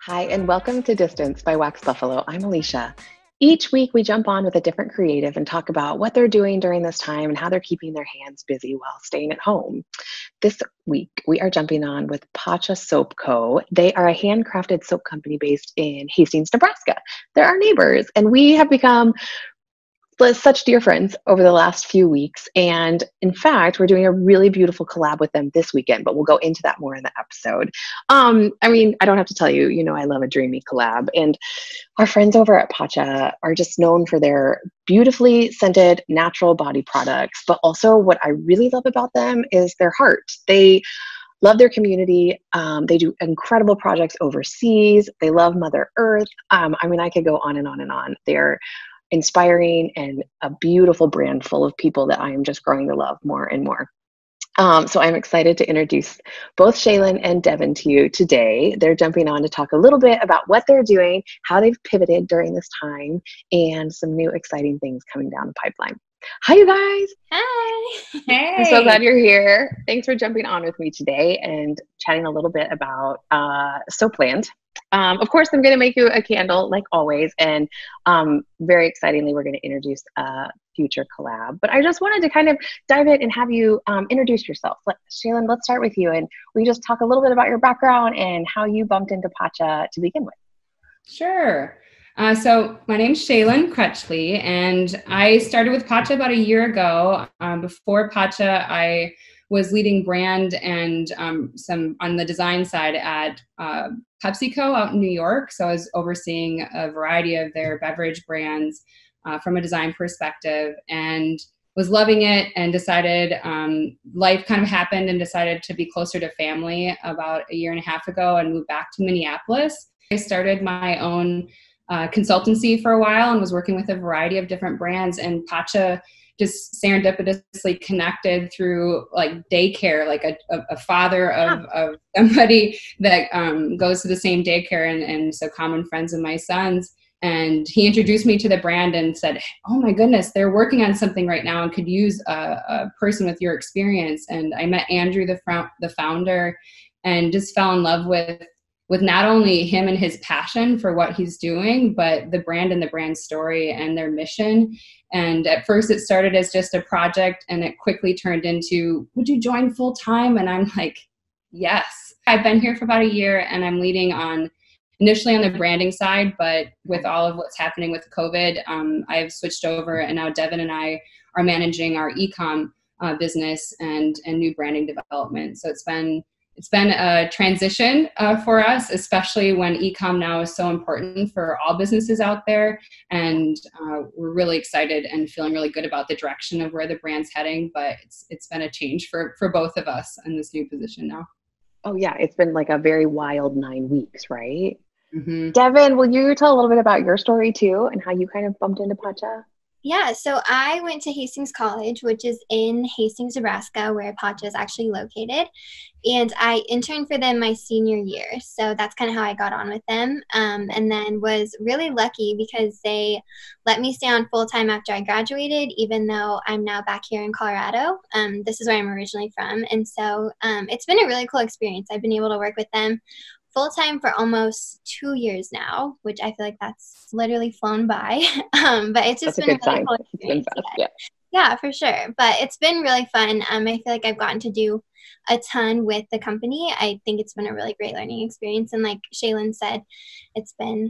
Hi, and welcome to Distance by Wax Buffalo. I'm Alicia. Each week, we jump on with a different creative and talk about what they're doing during this time and how they're keeping their hands busy while staying at home. This week, we are jumping on with Pacha Soap Co. They are a handcrafted soap company based in Hastings, Nebraska. They're our neighbors, and we have become such dear friends over the last few weeks. And in fact, we're doing a really beautiful collab with them this weekend, but we'll go into that more in the episode. I don't have to tell you, I love a dreamy collab. And our friends over at Pacha are just known for their beautifully scented natural body products. But also what I really love about them is their heart. They love their community. They do incredible projects overseas. They love Mother Earth. I could go on and on and on. They're inspiring and a beautiful brand full of people that I am just growing to love more and more. So I'm excited to introduce both Shaylin and Devin to you today. They're jumping on to talk a little bit about what they're doing, how they've pivoted during this time, and some new exciting things coming down the pipeline. Hi, you guys. Hi. Hey. I'm so glad you're here. Thanks for jumping on with me today and chatting a little bit about Soapland. Of course, I'm going to make you a candle like always. And very excitingly, we're going to introduce a future collab. But I just wanted to kind of dive in and have you introduce yourself. Shaylin, let's start with you. And we just talk a little bit about your background and how you bumped into Pacha to begin with. Sure. So my name's Shaylin Crutchley, and I started with Pacha about a year ago. Before Pacha, I was leading brand and some on the design side at PepsiCo out in New York. So I was overseeing a variety of their beverage brands from a design perspective, and was loving it, and decided life kind of happened and decided to be closer to family about a year and a half ago and moved back to Minneapolis. I started my own consultancy for a while and was working with a variety of different brands, and Pacha just serendipitously connected through like daycare, like a father of somebody that goes to the same daycare, and so common friends of my son's. And he introduced me to the brand and said, oh my goodness, they're working on something right now and could use a person with your experience. And I met Andrew, the founder, and just fell in love with not only him and his passion for what he's doing, but the brand and the brand story and their mission. And at first it started as just a project, and it quickly turned into, would you join full time? And I'm like, yes. I've been here for about a year, and I'm leading initially on the branding side, but with all of what's happening with COVID, I've switched over, and now Devin and I are managing our e-com business and new branding development. So it's been a transition for us, especially when e-com now is so important for all businesses out there. And we're really excited and feeling really good about the direction of where the brand's heading. But it's been a change for both of us in this new position now. Oh, yeah. It's been like a very wild 9 weeks, right? Mm-hmm. Devin, will you tell a little bit about your story too and how you kind of bumped into Pacha? Yeah, so I went to Hastings College, which is in Hastings, Nebraska, where Pacha is actually located. And I interned for them my senior year. So that's kind of how I got on with them. And then was really lucky because they let me stay on full-time after I graduated, even though I'm now back here in Colorado. This is where I'm originally from. And so it's been a really cool experience. I've been able to work with them full-time for almost 2 years now, which I feel like that's literally flown by. But it's just been a really cool experience. Yeah, for sure. But it's been really fun. I feel like I've gotten to do a ton with the company. I think it's been a really great learning experience. And like Shaylin said, it's been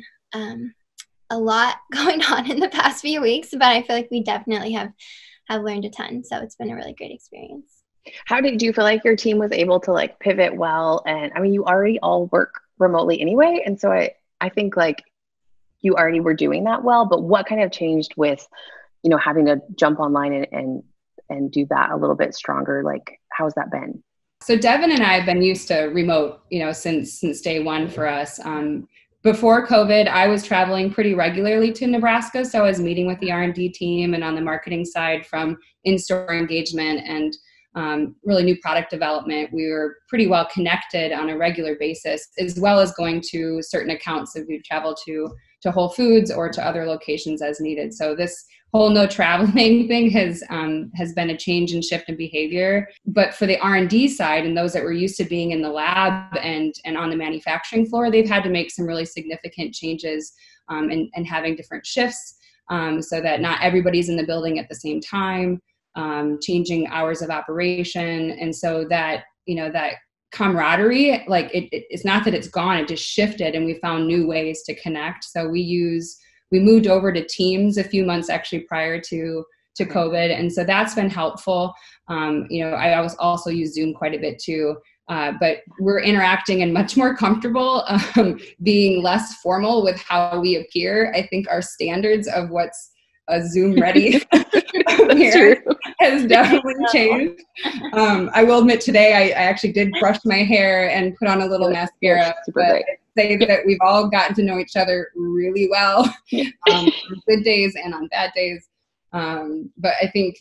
a lot going on in the past few weeks, but I feel like we definitely have learned a ton. So it's been a really great experience. How do you feel like your team was able to like pivot well? And you already all work remotely anyway. And so I think like you already were doing that well, but what kind of changed with, having to jump online and do that a little bit stronger? Like, how's that been? So Devin and I have been used to remote, since day one for us. Before COVID, I was traveling pretty regularly to Nebraska. So I was meeting with the R&D team and on the marketing side from in-store engagement and really new product development. We were pretty well connected on a regular basis, as well as going to certain accounts that we've traveled to Whole Foods or to other locations as needed. So this whole no traveling thing has been a change and shift in behavior. But for the R&D side and those that were used to being in the lab and on the manufacturing floor, they've had to make some really significant changes and having different shifts so that not everybody's in the building at the same time, changing hours of operation. And so that, that camaraderie, like it's not that it's gone, it just shifted, and we found new ways to connect. So we moved over to Teams a few months actually prior to COVID. And so that's been helpful. I also use Zoom quite a bit too. But we're interacting and much more comfortable being less formal with how we appear. I think our standards of what's a Zoom ready hair has definitely changed. I will admit today I actually did brush my hair and put on a little mascara. But I'd say that we've all gotten to know each other really well on good days and on bad days. But I think,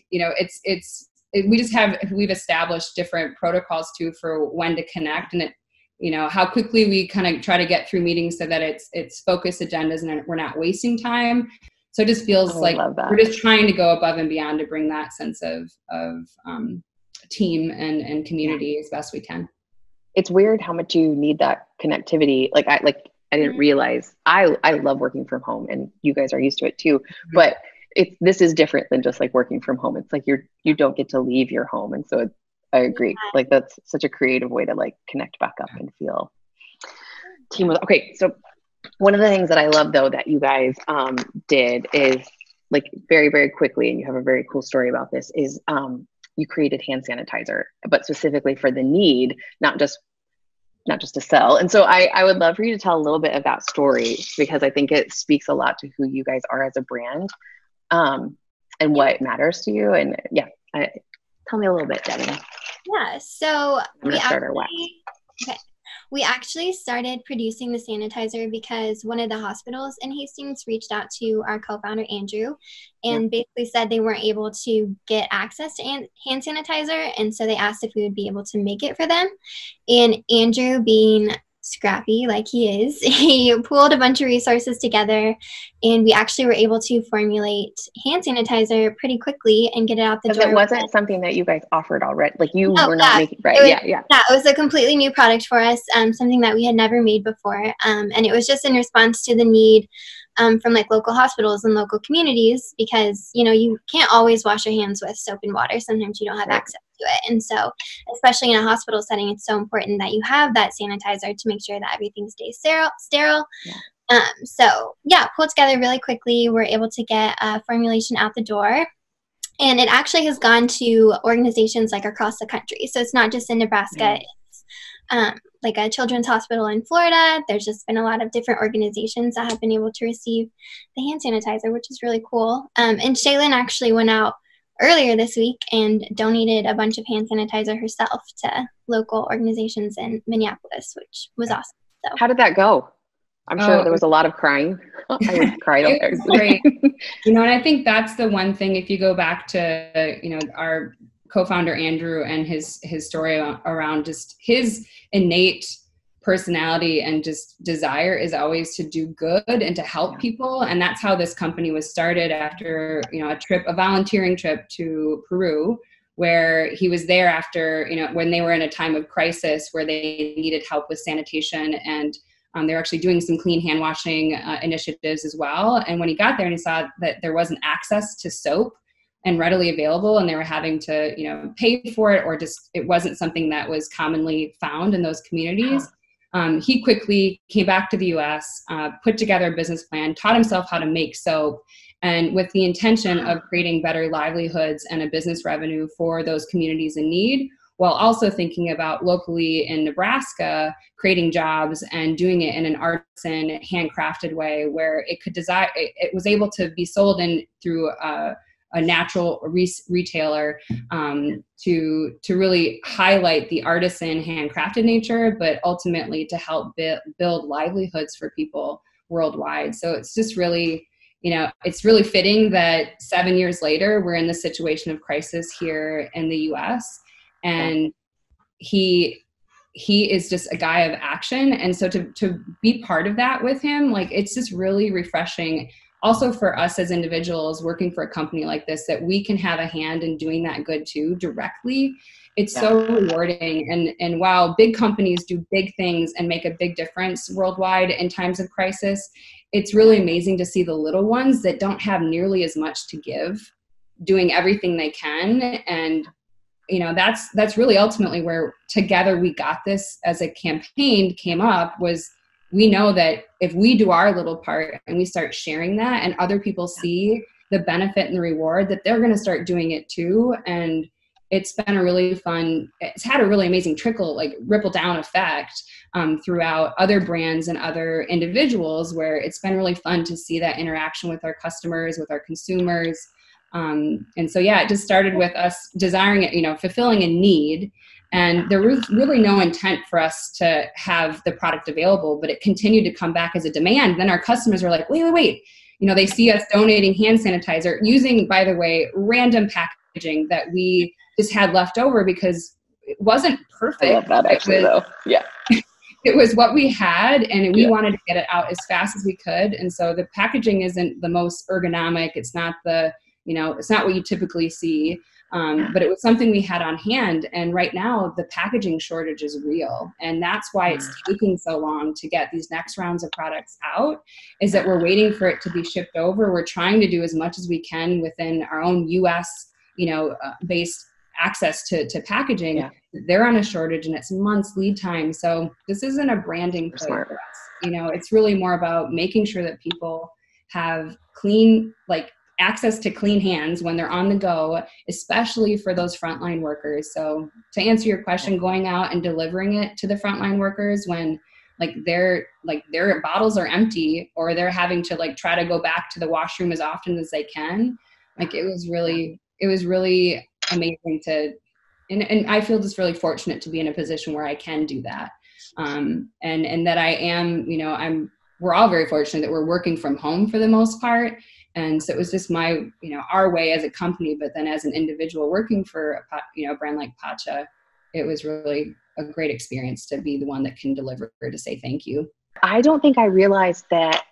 we've established different protocols too for when to connect, and how quickly we kind of try to get through meetings so that it's focused agendas and we're not wasting time. So it just feels like we're just trying to go above and beyond to bring that sense of team and community as best we can. It's weird how much you need that connectivity. I didn't realize I love working from home, and you guys are used to it too, but this is different than just like working from home. It's like you don't get to leave your home. And so I agree. Like that's such a creative way to like connect back up and feel team with. Okay. So one of the things that I love though, that you guys did is like very, very quickly, and you have a very cool story about this, is you created hand sanitizer, but specifically for the need, not just to sell. And so I would love for you to tell a little bit of that story, because I think it speaks a lot to who you guys are as a brand. And what matters to you. And tell me a little bit, Devin. Yeah, so we actually started producing the sanitizer because one of the hospitals in Hastings reached out to our co-founder, Andrew, and basically said they weren't able to get access to hand sanitizer. And so they asked if we would be able to make it for them. And Andrew, being scrappy like he is, he pooled a bunch of resources together, and we actually were able to formulate hand sanitizer pretty quickly and get it out the door. It wasn't something that you guys offered already, like you were not making, right? Yeah, it was a completely new product for us, something that we had never made before, and it was just in response to the need from like local hospitals and local communities, because you can't always wash your hands with soap and water. Sometimes you don't have access to it, and so especially in a hospital setting, it's so important that you have that sanitizer to make sure that everything stays sterile. Pulled together really quickly. We're able to get a formulation out the door, and it actually has gone to organizations like across the country. So it's not just in Nebraska. It's like a children's hospital in Florida. There's just been a lot of different organizations that have been able to receive the hand sanitizer, which is really cool. And Shaylin actually went out earlier this week and donated a bunch of hand sanitizer herself to local organizations in Minneapolis, which was awesome. So how did that go? I'm sure there was a lot of crying. I would cry out there. Great. And I think that's the one thing, if you go back to, our co-founder Andrew and his story around just his innate personality and just desire is always to do good and to help people. And that's how this company was started after, a volunteering trip to Peru, where he was there after, when they were in a time of crisis where they needed help with sanitation, and they were actually doing some clean hand washing initiatives as well. And when he got there and he saw that there wasn't access to soap and readily available, and they were having to, pay for it, or just it wasn't something that was commonly found in those communities. He quickly came back to the U.S., put together a business plan, taught himself how to make soap, and with the intention of creating better livelihoods and a business revenue for those communities in need, while also thinking about locally in Nebraska, creating jobs and doing it in an artisan, handcrafted way where it was able to be sold in through a natural retailer to really highlight the artisan, handcrafted nature, but ultimately to help build livelihoods for people worldwide. So it's just really, it's really fitting that 7 years later, we're in the situation of crisis here in the US, and he is just a guy of action. And so to be part of that with him, like, it's just really refreshing also for us as individuals working for a company like this, that we can have a hand in doing that good too directly. It's so rewarding. And while big companies do big things and make a big difference worldwide in times of crisis, it's really amazing to see the little ones that don't have nearly as much to give doing everything they can. And you know, that's really ultimately where Together We Got This as a campaign came up. Was we know that if we do our little part and we start sharing that and other people see the benefit and the reward, that they're going to start doing it too. And it's been a really fun, it's had a really amazing ripple down effect throughout other brands and other individuals, where it's been really fun to see that interaction with our customers, with our consumers. And so, yeah, it just started with us desiring it, you know, fulfilling a need. And there was really no intent for us to have the product available, but it continued to come back as a demand. Then our customers were like, wait. You know, they see us donating hand sanitizer using, by the way, random packaging that we just had left over because it wasn't perfect. I love that actually, though. Yeah. It was what we had, and we wanted to get it out as fast as we could. And so the packaging isn't the most ergonomic. It's not it's not what you typically see. But it was something we had on hand. And right now the packaging shortage is real. And that's why it's taking so long to get these next rounds of products out, is that we're waiting for it to be shipped over. We're trying to do as much as we can within our own US, based access to packaging. Yeah. They're on a shortage and it's months lead time. So this isn't a branding play for us. It's really more about making sure that people have clean, access to clean hands when they're on the go, especially for those frontline workers. So to answer your question, going out and delivering it to the frontline workers when their bottles are empty, or they're having to try to go back to the washroom as often as they can. It was really amazing and I feel just really fortunate to be in a position where I can do that. And that I am, we're all very fortunate that we're working from home for the most part. And so it was just our way as a company, but then as an individual working for a brand like Pacha, it was really a great experience to be the one that can deliver, to say thank you. I don't think I realized that.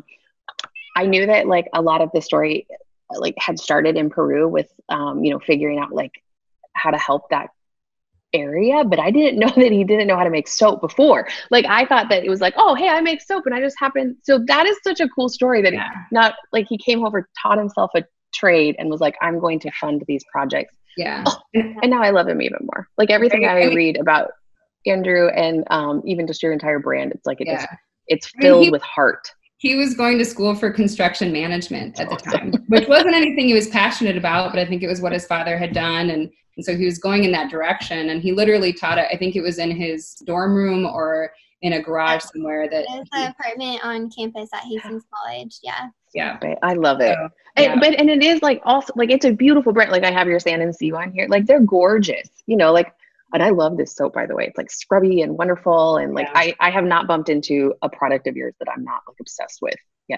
I knew that a lot of the story had started in Peru with, figuring out how to help that area, but I didn't know that he didn't know how to make soap before. I thought that it was oh, hey, I make soap, and I just happened. So that is such a cool story that he came over, taught himself a trade, and was I'm going to fund these projects. Yeah. Oh, and now I love him even more. Everything I read about Andrew and even just your entire brand, it's it's filled with heart. He was going to school for construction management at the time, which wasn't anything he was passionate about, but I think it was what his father had done. And so he was going in that direction, and he literally taught it. I think it was in his dorm room or in a garage somewhere. That it was an apartment on campus at Hastings College. Yeah. Yeah. I love it. So, and it is also it's a beautiful brand. I have your Sand and Sea one here. They're gorgeous, and I love this soap, by the way. It's scrubby and wonderful. And I have not bumped into a product of yours that I'm not obsessed with yet.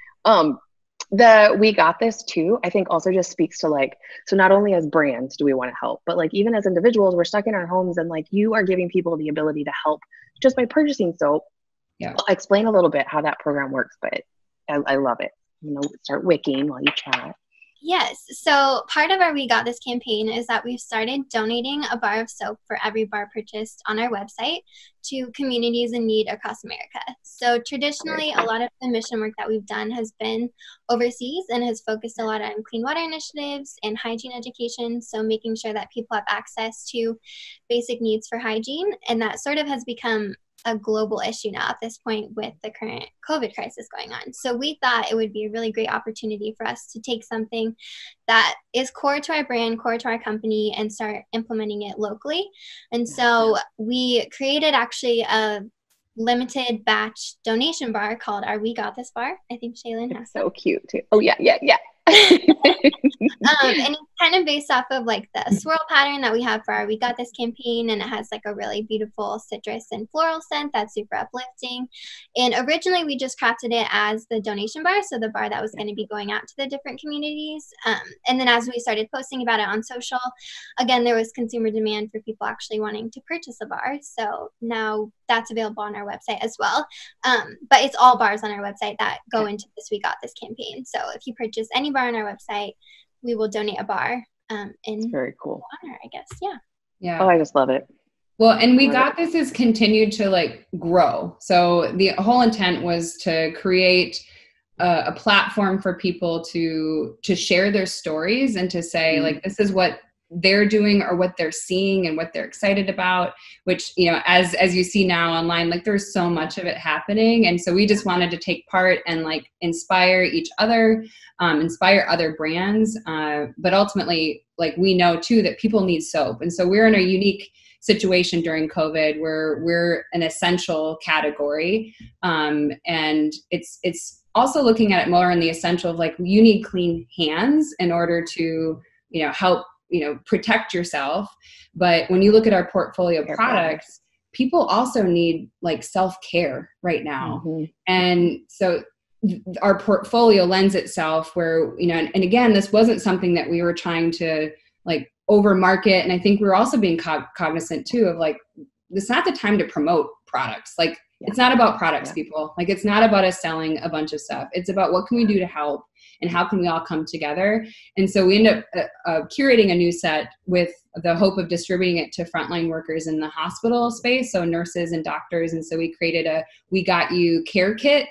Yeah. We Got This too, I think also just speaks to so not only as brands do we want to help, but even as individuals, we're stuck in our homes, and you are giving people the ability to help just by purchasing soap. Yeah. I'll explain a little bit how that program works, but I love it. Start wicking while you chat. Yes. So part of our We Got This campaign is that we've started donating a bar of soap for every bar purchased on our website to communities in need across America. So traditionally, a lot of the mission work that we've done has been overseas and has focused a lot on clean water initiatives and hygiene education. So making sure that people have access to basic needs for hygiene. And that sort of has become a global issue now at this point with the current COVID crisis going on. So we thought it would be a really great opportunity for us to take something that is core to our brand, core to our company, and start implementing it locally. And so we created actually a limited batch donation bar called our We Got This bar. I think Shaylin has so cute too. Oh yeah. And it's kind of based off of the swirl pattern that we have for our We Got This campaign, and it has a really beautiful citrus and floral scent that's super uplifting. And originally we just crafted it as the donation bar, so the bar that was going to be going out to the different communities. And then as we started posting about it on social, again, there was consumer demand for people actually wanting to purchase a bar. So now that's available on our website as well. But it's all bars on our website that go into this We Got This campaign. So if you purchase any bar on our website, we will donate a bar in very cool honor, I guess. Yeah. Oh, I just love it. Well, and We Got This has continued to like grow. So the whole intent was to create a platform for people to share their stories and to say like, this is what they're doing or what they're seeing and what they're excited about, which, you know, as you see now online, like there's so much of it happening. And so we just wanted to take part and like inspire each other, inspire other brands. But ultimately, like we know too, that people need soap. And so we're in a unique situation during COVID where we're an essential category. And it's also looking at it more in the essential of like, you need clean hands in order to, you know, help, you know, protect yourself. But when you look at our portfolio of products, people also need like self-care right now. And so our portfolio lends itself where, you know, and again, this wasn't something that we were trying to like over market. And I think we're also being cognizant too of like, it's not the time to promote products. Like it's not about products, people. Like it's not about us selling a bunch of stuff. It's about what can we do to help and how can we all come together. And so we end up curating a new set with the hope of distributing it to frontline workers in the hospital space, so nurses and doctors. And so we created a We Got You care kit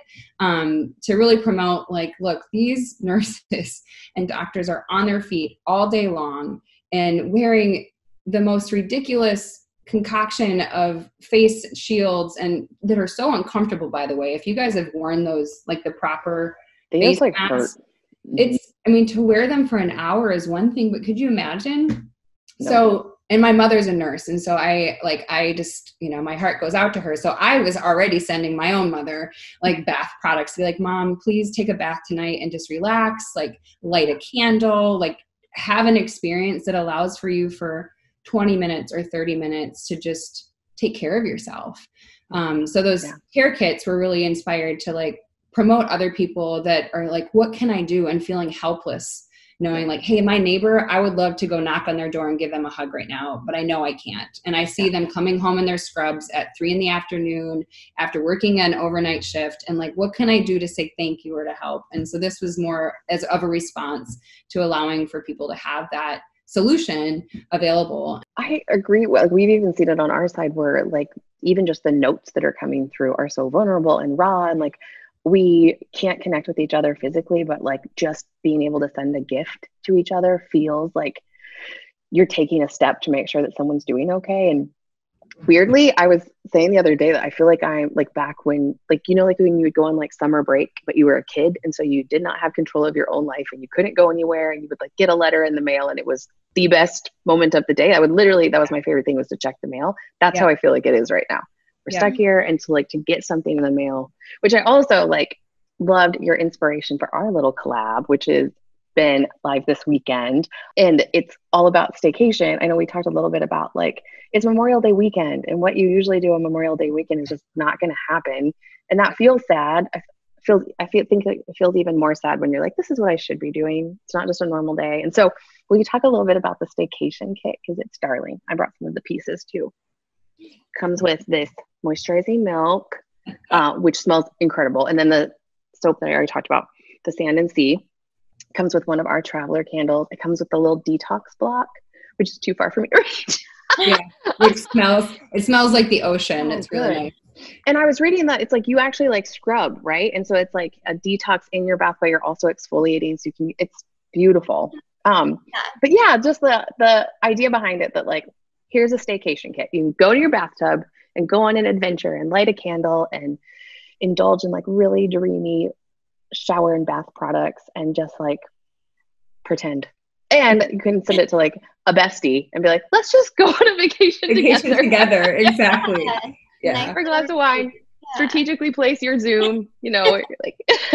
to really promote like, look, these nurses and doctors are on their feet all day long and wearing the most ridiculous concoction of face shields and that are so uncomfortable, by the way. If you guys have worn those, like the proper face like masks, hurt. It's, I mean, to wear them for an hour is one thing, but could you imagine? No. So, and my mother's a nurse. And so I just, you know, my heart goes out to her. So I was already sending my own mother like bath products to be like, Mom, please take a bath tonight and just relax, like light a candle, like have an experience that allows for you for 20 minutes or 30 minutes to just take care of yourself. So those care kits were really inspired to like promote other people that are like, what can I do? And feeling helpless, knowing like, hey, my neighbor, I would love to go knock on their door and give them a hug right now, but I know I can't. And I see them coming home in their scrubs at 3 p.m. after working an overnight shift. And like, what can I do to say thank you or to help? And so this was more as of a response to allowing for people to have that solution available. I agree. Well, we've even seen it on our side where like even just the notes that are coming through are so vulnerable and raw, and like we can't connect with each other physically, but like just being able to send a gift to each other feels like you're taking a step to make sure that someone's doing okay. And weirdly, I was saying the other day that I feel like I'm like back when, like, you know, like when you would go on like summer break, but you were a kid. And so you did not have control of your own life and you couldn't go anywhere, and you would like get a letter in the mail and it was the best moment of the day. I would literally, that was my favorite thing, was to check the mail. That's how I feel like it is right now. We're stuck here. And so like to get something in the mail, which I also like loved your inspiration for our little collab, which is been live this weekend, and it's all about Stay-Cation. I know we talked a little bit about like it's Memorial Day weekend, and what you usually do on Memorial Day weekend is just not going to happen, and that feels sad. I think it feels even more sad when you're like, this is what I should be doing. It's not just a normal day. And so will you talk a little bit about the Stay-Cation kit, because it's darling. I brought some of the pieces too. Comes with this moisturizing milk, which smells incredible, and then the soap that I already talked about, the Sand and Sea. Comes with one of our traveler candles. It comes with the little detox block, which is too far for me to reach. Which smells like the ocean. It's really nice. And I was reading that it's like you actually like scrub, right? And so it's like a detox in your bath, but you're also exfoliating, so you can. It's beautiful. But yeah, just the idea behind it, that like here's a Stay-Cation kit. You can go to your bathtub and go on an adventure and light a candle and indulge in like really dreamy shower and bath products and just like pretend. And you can send it to like a bestie and be like, let's just go on a vacation together. Exactly. For a glass of wine, strategically place your Zoom, you know, like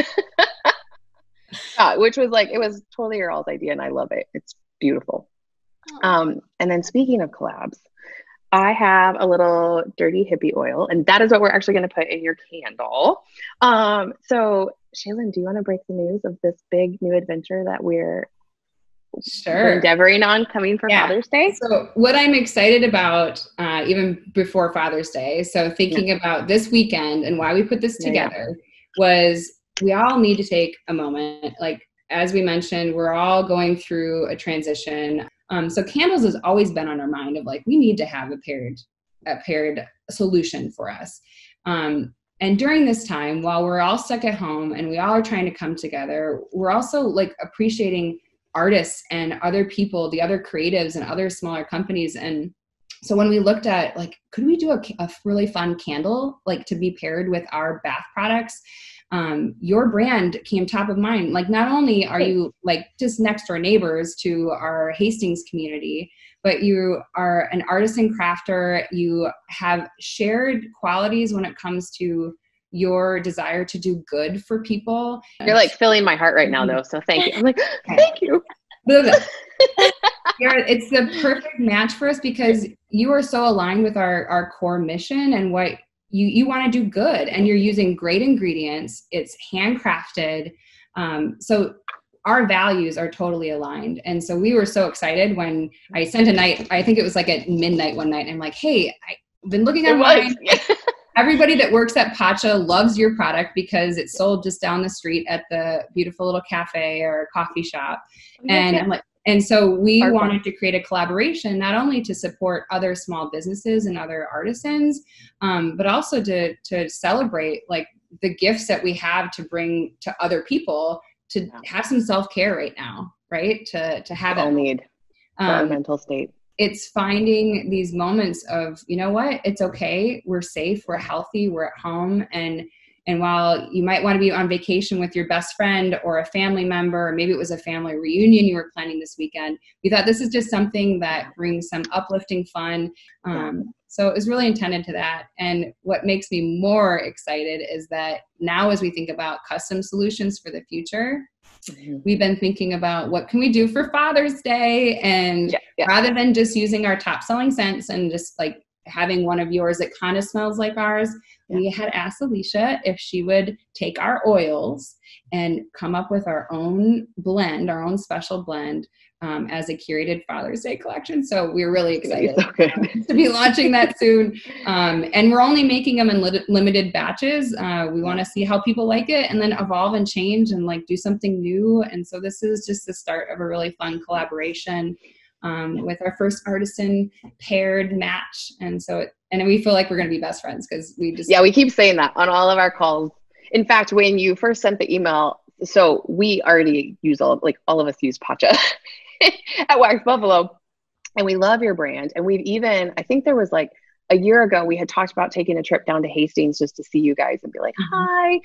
which was like, it was totally your all's idea, and I love it. It's beautiful. And then speaking of collabs, I have a little dirty hippie oil, and that is what we're actually going to put in your candle. So Shaylin, do you want to break the news of this big new adventure that we're Sure. endeavoring on coming for Father's Day? So what I'm excited about, even before Father's Day, so thinking about this weekend and why we put this together was we all need to take a moment. Like, as we mentioned, we're all going through a transition. So candles has always been on our mind of like, we need to have a paired solution for us. And during this time, while we're all stuck at home and we all are trying to come together, we're also like appreciating artists and other people, the other creatives and other smaller companies. And so when we looked at like, could we do a really fun candle, like to be paired with our bath products? Your brand came top of mind. Like, not only are you like just next door neighbors to our Hastings community, but you are an artist and crafter. You have shared qualities when it comes to your desire to do good for people. You're like filling my heart right now though. So thank you. I'm like, thank you. It's the perfect match for us because you are so aligned with our core mission and what you want to do good, and you're using great ingredients. It's handcrafted. So our values are totally aligned. And so we were so excited when I sent I think it was like at midnight one night. And I'm like, hey, I've been looking online. Everybody that works at Pacha loves your product because it's sold just down the street at the beautiful little cafe or coffee shop. And I'm like, and so we wanted to create a collaboration, not only to support other small businesses and other artisans, but also to celebrate like the gifts that we have to bring to other people, to have some self-care right now, right? To have all need for our mental state. It's finding these moments of, you know what, it's okay. We're safe. We're healthy. We're at home. And while you might want to be on vacation with your best friend or a family member, or maybe it was a family reunion you were planning this weekend, we thought this is just something that brings some uplifting fun. So it was really intended to that. And what makes me more excited is that now as we think about custom solutions for the future, we've been thinking about what can we do for Father's Day? And rather than just using our top selling scents and just like having one of yours that kind of smells like ours, we had asked Alicia if she would take our oils and come up with our own blend, our own special blend as a curated Father's Day collection. So we're really excited to be launching that soon. And we're only making them in limited batches. We want to see how people like it and then evolve and change and like do something new. And so this is just the start of a really fun collaboration with our first artisan paired match. And so, and we feel like we're going to be best friends because we just... Yeah, we keep saying that on all of our calls. In fact, when you first sent the email, so we already use all of us use Pacha at Wax Buffalo, and we love your brand. And we've even, I think there was like a year ago, we had talked about taking a trip down to Hastings just to see you guys and be like, hi.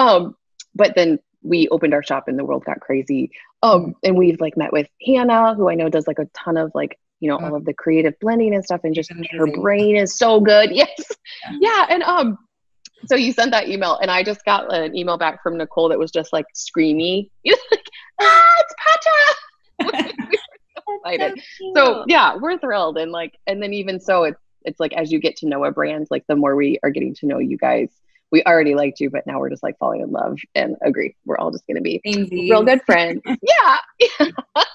But then we opened our shop and the world got crazy. And we've like met with Hannah, who I know does like a ton of like, you know, all of the creative blending and stuff, and just her brain is so good. Yes. Yeah. And so you sent that email and I just got an email back from Nicole that was just like screamy. You're like, it's Pacha. We're excited. So yeah, we're thrilled. And like, and then even so it's like, as you get to know a brand, like the more we are getting to know you guys, we already liked you, but now we're just like falling in love and agree. We're all just going to be real good friends. Yeah.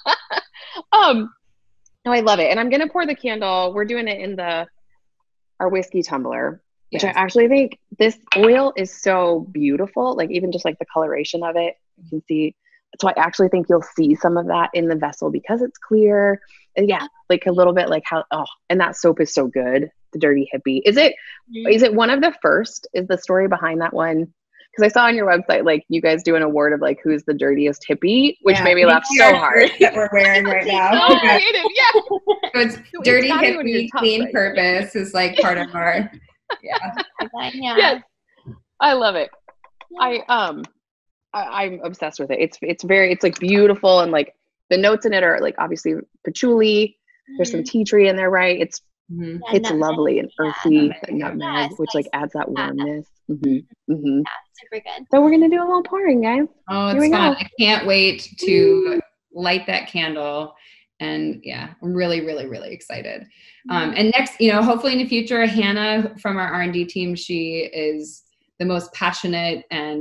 No, I love it. And I'm going to pour the candle. We're doing it in our whiskey tumbler, which I actually think this oil is so beautiful. Like even just like the coloration of it, you can see. So I actually think you'll see some of that in the vessel because it's clear. And yeah, like a little bit like how, and that soap is so good. The Dirty Hippie. Is it one of the first? Is the story behind that one? Because I saw on your website, like you guys do an award of like, who's the dirtiest hippie, which made me laugh so hard. That we're wearing right now. So creative, yeah. So it's Dirty Hippie, Clean Purpose is like part of our, Yes. I love it. I'm obsessed with it. It's like beautiful, and like the notes in it are like obviously patchouli. There's some tea tree in there, right? It's lovely and earthy, nutmeg, which like adds that warmness. Yeah, super good. So we're gonna do a little pouring, guys. Oh, it's fun! I can't wait to light that candle. And yeah, I'm really, really, really excited. And next, hopefully in the future, Hannah from our R&D team, she is the most passionate and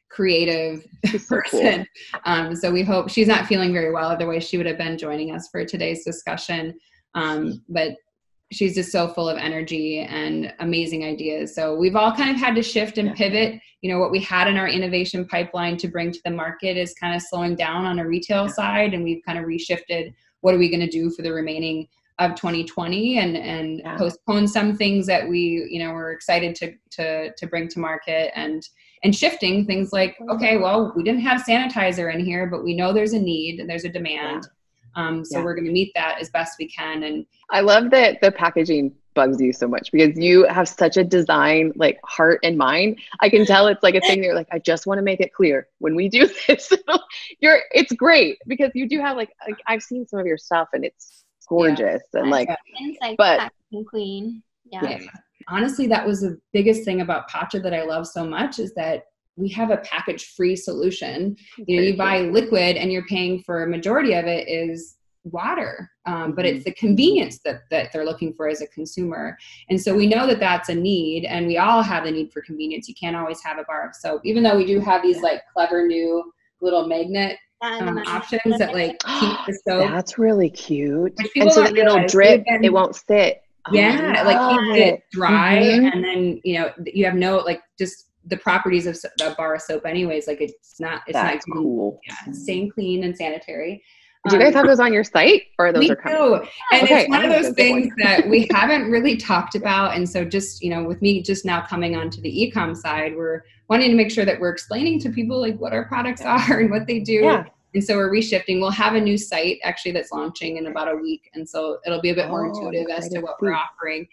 creative person. So we hope she's not feeling very well. Otherwise she would have been joining us for today's discussion. But she's just so full of energy and amazing ideas. So we've all kind of had to shift and pivot. You know, what we had in our innovation pipeline to bring to the market is kind of slowing down on a retail side. And we've kind of reshifted, what are we going to do for the remaining of 2020 and postpone some things that we, you know, we're excited to bring to market, and shifting things like, okay, well, we didn't have sanitizer in here, but we know there's a need and there's a demand. So we're going to meet that as best we can. And I love that the packaging bugs you so much, because you have such a design like heart and mind. I can tell it's like a thing that you're like, I just want to make it clear when we do this. It's great because you do have like I've seen some of your stuff and it's gorgeous and like but packaging queen. Yeah. Honestly, that was the biggest thing about Pacha that I love so much, is that we have a package-free solution. You know, you buy liquid and you're paying for a majority of it is water, but it's the convenience that they're looking for as a consumer. And so we know that that's a need, and we all have the need for convenience. You can't always have a bar of soap, even though we do have these like clever new little magnet options that like keep the soap. That's really cute. And so that it'll drip, it won't sit. Yeah, like keeps it dry, and then, you know, you have no, like, just the properties of a bar of soap anyways. Like it's not cool. Yeah, staying clean and sanitary. Do you guys have those on your site, or those are coming? We do. And it's one of those things that we haven't really talked about. And so just, you know, with me just now coming onto the e-com side, we're wanting to make sure that we're explaining to people like what our products are and what they do. Yeah. And so we're reshifting. We'll have a new site actually that's launching in about a week. And so it'll be a bit more intuitive as to what we're offering.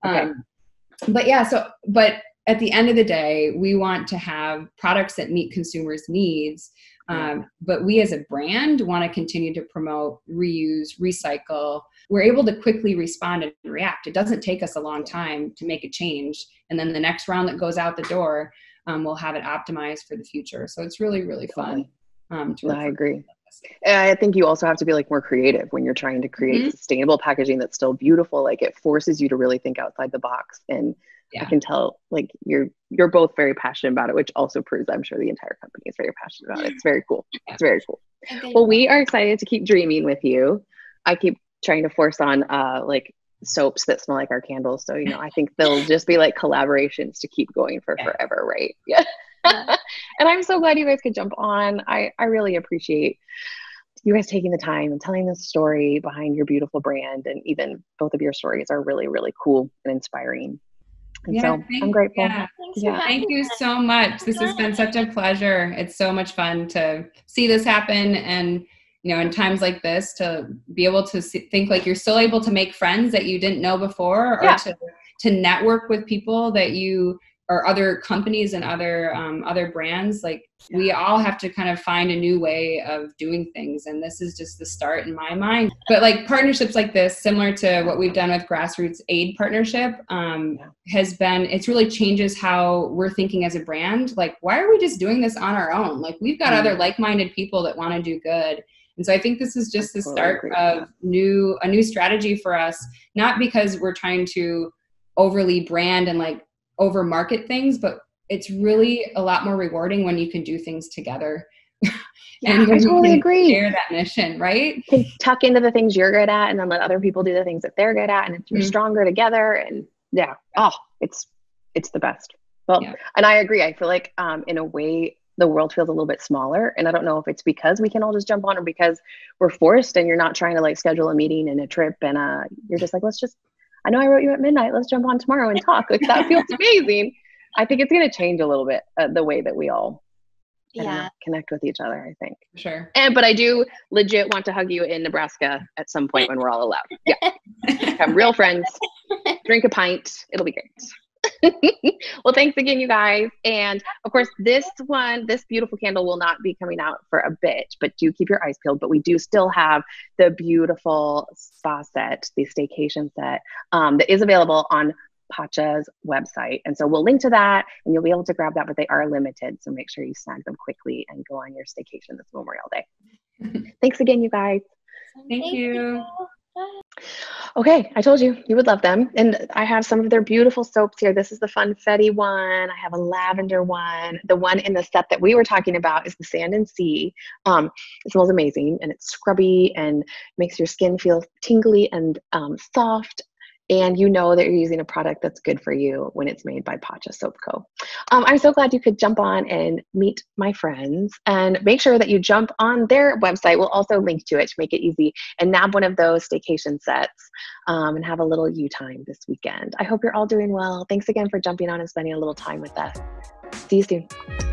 But at the end of the day, we want to have products that meet consumers' needs. But we as a brand want to continue to promote, reuse, recycle. We're able to quickly respond and react. It doesn't take us a long time to make a change. And then the next round that goes out the door, we'll have it optimized for the future. So it's really, really fun. I agree. I think you also have to be like more creative when you're trying to create sustainable packaging that's still beautiful. Like it forces you to really think outside the box. And I can tell like you're both very passionate about it, which also proves I'm sure the entire company is very passionate about it. It's very cool. It's very cool. Well, we are excited to keep dreaming with you. I keep trying to force on like soaps that smell like our candles. So, you know, I think they'll just be like collaborations to keep going for forever, right? Yeah. And I'm so glad you guys could jump on. I really appreciate you guys taking the time and telling the story behind your beautiful brand. And even both of your stories are really, really cool and inspiring. And so I'm grateful. Thank you so much. This has been such a pleasure. It's so much fun to see this happen. And, you know, in times like this, to be able to think like you're still able to make friends that you didn't know before, or to network with people that you, or other companies and other brands. Like we all have to kind of find a new way of doing things. And this is just the start in my mind. But like partnerships like this, similar to what we've done with Grassroots Aid Partnership, it's really changes how we're thinking as a brand. Like, why are we just doing this on our own? Like we've got other like-minded people that want to do good. And so I think this is just the start of a new strategy for us, not because we're trying to overly brand and like over market things, but it's really a lot more rewarding when you can do things together. And I totally agree. Share that mission, right? You can tuck into the things you're good at and then let other people do the things that they're good at, and you're stronger together. And it's the best. Well, and I agree. I feel like in a way the world feels a little bit smaller, and I don't know if it's because we can all just jump on or because we're forced and you're not trying to like schedule a meeting and a trip and you're just like, I know I wrote you at midnight. Let's jump on tomorrow and talk. Like that feels amazing. I think it's going to change a little bit the way that we all connect with each other, I think. Sure. But I do legit want to hug you in Nebraska at some point when we're all allowed. Yeah. Become real friends. Drink a pint. It'll be great. Well, thanks again, you guys. And of course, this beautiful candle will not be coming out for a bit, but do keep your eyes peeled. But we do still have the beautiful spa set, the Stay-Cation set, that is available on Pacha's website. And so we'll link to that and you'll be able to grab that, but they are limited. So make sure you snag them quickly and go on your staycation this Memorial Day. Thanks again, you guys. Thank you. Okay, I told you you would love them. And I have some of their beautiful soaps here. This is the Funfetti one. I have a lavender one. The one in the set that we were talking about is the Sand and Sea. It smells amazing, and it's scrubby and makes your skin feel tingly and soft. And you know that you're using a product that's good for you when it's made by Pacha Soap Co. I'm so glad you could jump on and meet my friends, and make sure that you jump on their website. We'll also link to it to make it easy, and nab one of those Stay-Cation sets and have a little you time this weekend. I hope you're all doing well. Thanks again for jumping on and spending a little time with us. See you soon.